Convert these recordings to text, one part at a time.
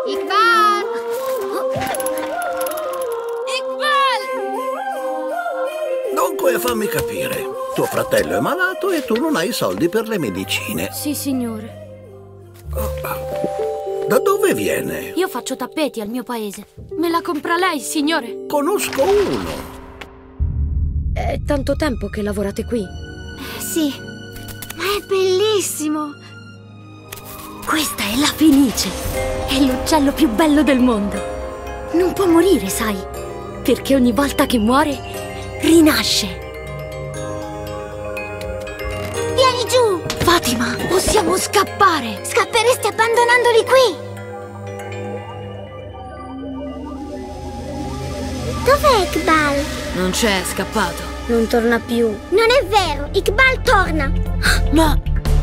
Iqbal! Iqbal! Dunque, fammi capire. Tuo fratello è malato e tu non hai i soldi per le medicine. Sì, signore. Da dove viene? Io faccio tappeti al mio paese. Me la compra lei, signore? Conosco uno. È tanto tempo che lavorate qui. Sì, ma è bellissimo! Questa è la Fenice. È l'uccello più bello del mondo. Non può morire, sai? Perché ogni volta che muore, rinasce. Vieni giù! Fatima, possiamo scappare! Scapperesti abbandonandoli qui! Dov'è Iqbal? Non c'è, è scappato. Non torna più. Non è vero, Iqbal torna! Ma...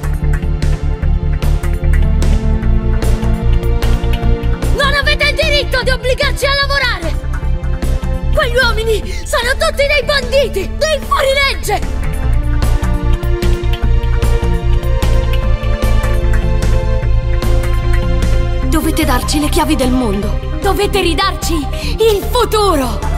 non avete il diritto di obbligarci a lavorare! Quegli uomini sono tutti dei banditi, dei fuorilegge! Dovete darci le chiavi del mondo. Dovete ridarci il futuro.